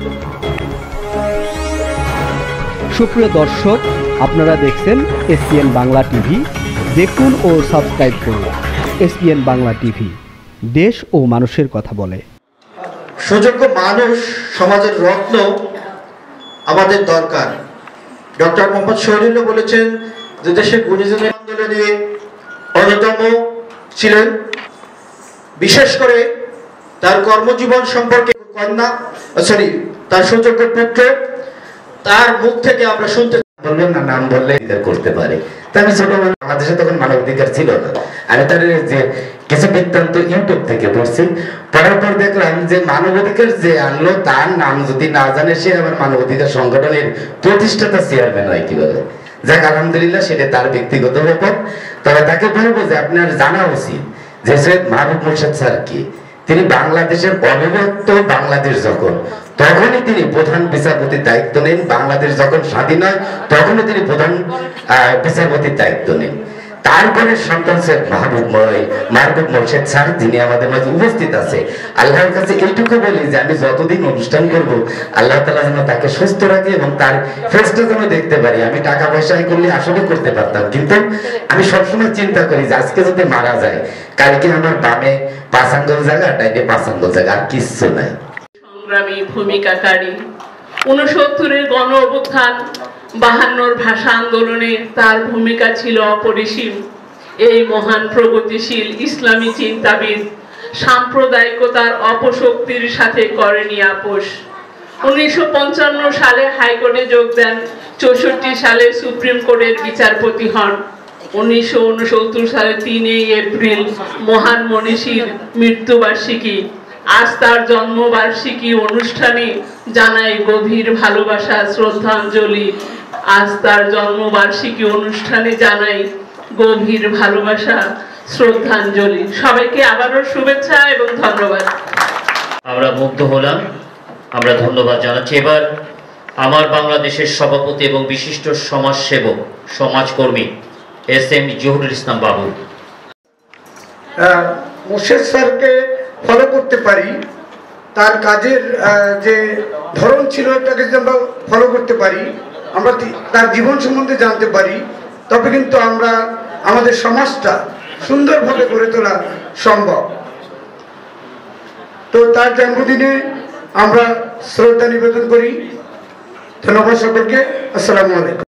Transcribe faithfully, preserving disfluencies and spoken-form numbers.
সুপ্রিয় দর্শক, আপনারা দেখছেন এসপিএন বাংলা টিভি। দেখুন ও সাবস্ক্রাইব করুন এসপিএন বাংলা টিভি, দেশ ও মানুষের কথা বলে। সুযোগ্য মানুষ সমাজের রত্ন আমাদের দরকার। ডক্টর মোহাম্মদ শহীদুল্লাহ বলেছেন যে দেশের গুণীজনের আন্দোলনে অন্যতম ছিলেন। বিশেষ করে তার কর্মজীবন সম্পর্কে কন্যা সরি তার সুযোগ্য পুত্র, তার মুখ থেকে আমরা শুনতে বলবেন না নাম বললে করতে পারে। আমি ছোটবেলা বাংলাদেশে তখন মানবাধিকার ছিল না। আমি তার যে কিছু বৃত্তান্ত ইউটিউব থেকে পড়ছি, পড়ার পর দেখলাম যে মানবাধিকার যে আনলো তার নাম যদি না জানে সে আবার মানবাধিকার সংগঠনের প্রতিষ্ঠাতা চেয়ারম্যান হয় কিভাবে। যাক, আলহামদুলিল্লাহ সেটা তার ব্যক্তিগত ব্যাপার। তবে তাকে বলবো যে আপনার জানা উচিত যে সৈয়দ মাহবুব মোর্শেদ স্যার কি। তিনি বাংলাদেশের অবিভক্ত বাংলাদেশ যখন, তখনই তিনি প্রধান বিচারপতির দায়িত্ব নেন। বাংলাদেশ যখন স্বাধীন হয় তখনই তিনি প্রধান বিচারপতির দায়িত্ব নেন। তারপরে সন্তান সৈয়দ মাহবুব মাহবুব মোর্শেদ স্যার, যিনি আমাদের মাঝে উপস্থিত আছে, আল্লাহর কাছে এইটুকু বলি যে আমি যতদিন অনুষ্ঠান করব আল্লাহ তাআলা যেন তাকে সুস্থ রাখে এবং তার ফেসটা যেন দেখতে পারি। আমি টাকা পয়সায় করলে আসলে করতে পারতাম, কিন্তু আমি সবসময় চিন্তা করি যে আজকে যদি মারা যায়, কালকে আমার বামে পাঁচ আঙ্গুল জায়গা, ডাইনে পাঁচ আঙ্গুল জায়গা, আর কিচ্ছু নাই। সংগ্রামী ভূমিকাকারী, ঊনসত্তরের গণ অভ্যুত্থান, বাহান্নর ভাষা আন্দোলনে তার ভূমিকা ছিল অপরিসীম। এই মহান প্রগতিশীল ইসলামী চিন্তাবিদ সাম্প্রদায়িকতার অপশক্তির সাথে করেনি আপোষ। উনিশশো পঞ্চান্ন সালে হাইকোর্টে যোগ দেন, চৌষট্টি সালে সুপ্রিম কোর্টের বিচারপতি হন। উনিশশো উনসত্তর সালে তিনই এপ্রিল মহান মনীষীর মৃত্যুবার্ষিকী। আজ তার জন্মবার্ষিকী অনুষ্ঠানে জানাই গভীর ভালোবাসা, শ্রদ্ধাঞ্জলি। আজ তার জন্মবার্ষিকী অনুষ্ঠানে জানাই গভীর ভালোবাসা, শ্রদ্ধাঞ্জলি। সবাইকে আবারও শুভেচ্ছা এবং ধন্যবাদ। আমরা মুগ্ধ হলাম, আমরা ধন্যবাদ জানাচ্ছি। এবার আমার বাংলাদেশের সভাপতি এবং বিশিষ্ট সমাজসেবক, সমাজকর্মী এস এম জহুরুল ইসলাম বাবু। মোর্শেদ স্যারকে ফলো করতে পারি, তার কাজের যে ধরন ছিল এটাকে যদি আমরা ফলো করতে পারি, আমরা তার জীবন সম্বন্ধে জানতে পারি, তবে কিন্তু আমরা আমাদের সমাজটা সুন্দরভাবে গড়ে তোলা সম্ভব। তো তার জন্মদিনে আমরা শ্রদ্ধা নিবেদন করি। ধন্যবাদ সকলকে। আসসালামু আলাইকুম।